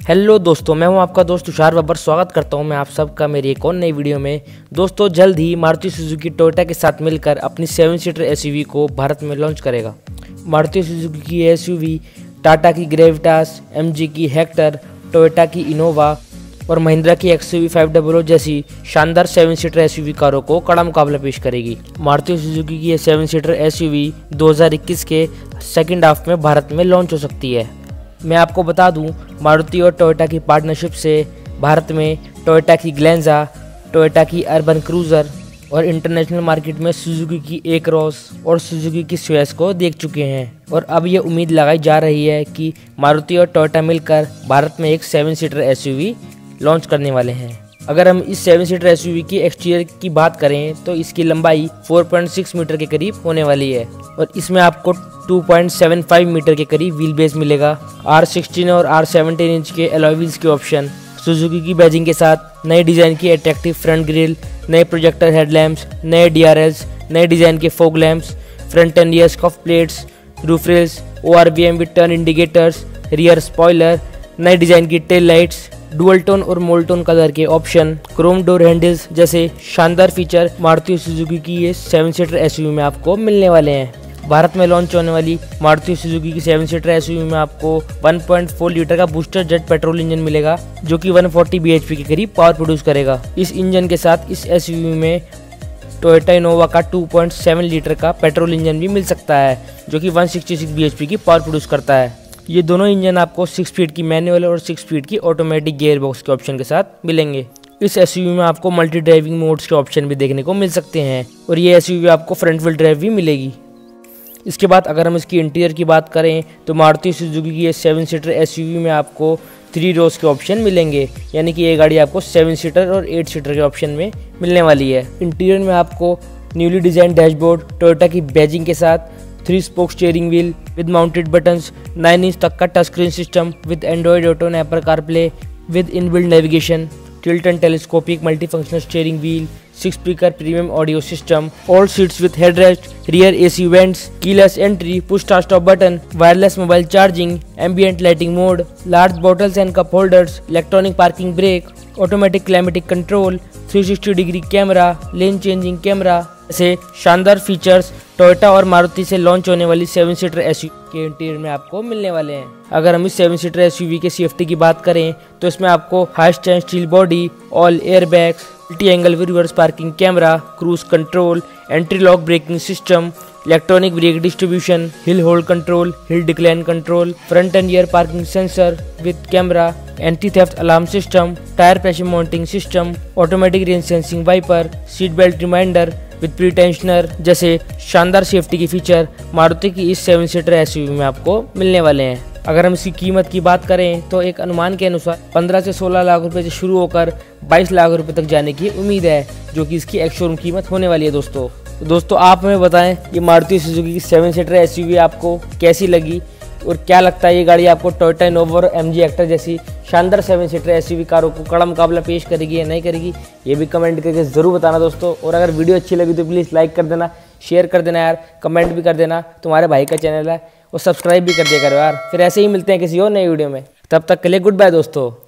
Hello दोस्तों, मैं हूं आपका दोस्त तुषार बब्बर। स्वागत करता हूं मैं आप सबका मेरी एक और नई वीडियो में। दोस्तों, जल्द ही मारुति सुजुकी टोयोटा के साथ मिलकर अपनी 7 सीटर एसयूवी को भारत में लॉन्च करेगा। मारुति सुजुकी की एसयूवी टाटा की ग्रेविटास, एमजी की हेक्टर, टोयोटा की इनोवा और महिंद्रा की एक्सयूवी 500 जैसी शानदार 7 सीटर एसयूवी कारों को कड़ा मुकाबला पेश करेगी। मारुति सुजुकी की ये 7 सीटर एसयूवी 2021 के सेकेंड हाफ में भारत में लॉन्च हो सकती है। मैं आपको बता दूं, मारुति और टोयोटा की पार्टनरशिप से भारत में टोयोटा की ग्लेंजा, टोयोटा की अर्बन क्रूजर और इंटरनेशनल मार्केट में सुजुकी की ए क्रॉस और सुजुकी की स्विस को देख चुके हैं। और अब ये उम्मीद लगाई जा रही है कि मारुति और टोयोटा मिलकर भारत में एक 7 सीटर एसयूवी लॉन्च करने वाले हैं। अगर हम इस 7 सीटर एसयूवी की एक्सटीरियर की बात करें तो इसकी लंबाई 4.6 मीटर के करीब होने वाली है और इसमें आपको 2.75 मीटर के करीब व्हील बेस मिलेगा। R16 और R17 इंच के अलॉय व्हील्स के ऑप्शन, सुजुकी की बैजिंग के साथ नए डिज़ाइन की अट्रैक्टिव फ्रंट ग्रिल, नए प्रोजेक्टर हेडलैम्प्स, नए DRLs, नए डिज़ाइन के fog lamps, front and rear scuff plates, roof rails, ORVM with turn indicators, rear spoiler, नए डिज़ाइन की टेल लाइट्स, डुअल टोन और मोलटोन कलर के ऑप्शन, क्रोम डोर हैंडल्स जैसे शानदार फीचर मारुति सुजुकी की ये 7 सीटर एसयूवी में आपको मिलने वाले हैं। भारत में लॉन्च होने वाली मारुति सुजुकी की 7 सीटर एसयूवी में आपको 1.4 लीटर का बूस्टर जेट पेट्रोल इंजन मिलेगा जो कि 140 bhp के करीब पावर प्रोड्यूस करेगा। इस इंजन के साथ इस एसयूवी में टोयोटा इनोवा का 2.7 लीटर का पेट्रोल इंजन भी मिल सकता है जो कि 166 bhp की पावर प्रोड्यूस करता है। ये दोनों इंजन आपको 6 स्पीड की मैनुअल और 6 स्पीड की ऑटोमेटिक गियर बॉक्स के ऑप्शन के साथ मिलेंगे। इस एसयूवी में आपको मल्टी ड्राइविंग मोड्स के ऑप्शन भी देखने को मिल सकते हैं और ये एसयूवी आपको फ्रंट व्हील ड्राइव भी मिलेगी। इसके बाद अगर हम इसकी इंटीरियर की बात करें तो मारुति सुजुकी की ये 7 सीटर एसयूवी में आपको 3 रोज के ऑप्शन मिलेंगे, यानी कि ये गाड़ी आपको 7 सीटर और 8 सीटर के ऑप्शन में मिलने वाली है। इंटीरियर में आपको न्यूली डिजाइन डैशबोर्ड, टोयोटा की बैजिंग के साथ 3 spoke steering wheel with mounted buttons, 9 inch तक का touch screen system with Android Auto and Apple CarPlay with inbuilt navigation, tilt and telescopic multifunctional steering wheel, 6 speaker premium audio system, all seats with headrest, rear AC vents, keyless entry, push start stop button, wireless mobile charging, ambient lighting mode, large bottles and cup holders, electronic parking brake, automatic climatic control, 360 degree camera, lane changing camera ऐसे शानदार features Toyota और मारुति से launch होने वाली 7 seater SUV के interior में आपको मिलने वाले हैं। अगर हम इस 7 सीटर एसयूवी के सेफ्टी की बात करें तो इसमें आपको high stand steel body, all air bags, multi angle reverse parking camera, cruise control, entry lock braking system, electronic brake distribution, hill hold control, hill decline control, front and rear parking sensor with camera, anti theft alarm system, tyre pressure monitoring system, automatic rain sensing wiper, seat belt reminder with pre tensioner जैसे शानदार safety के feature Maruti की इस 7 seater SUV में आपको मिलने वाले हैं। अगर हम इसकी कीमत की बात करें तो एक अनुमान के अनुसार 15 से 16 लाख रुपए से शुरू होकर 22 लाख रुपए तक जाने की उम्मीद है, जो कि इसकी एक्स शोरूम कीमत होने वाली है। दोस्तों आप हमें बताएं ये मारुति सुजुकी की 7 सीटर एसयूवी आपको कैसी लगी और क्या लगता है ये गाड़ी आपको टोयोटा इनोवा और MG हेक्टर जैसी शानदार 7 सीटर एसयूवी कारों को कड़ा मुकाबला पेश करेगी या नहीं करेगी, ये भी कमेंट करके ज़रूर बताना दोस्तों। और अगर वीडियो अच्छी लगी तो प्लीज़ लाइक कर देना, शेयर कर देना यार, कमेंट भी कर देना, तुम्हारे भाई का चैनल है, और सब्सक्राइब भी कर दिया करो यार। फिर ऐसे ही मिलते हैं किसी और नई वीडियो में, तब तक के लिए गुड बाय दोस्तों।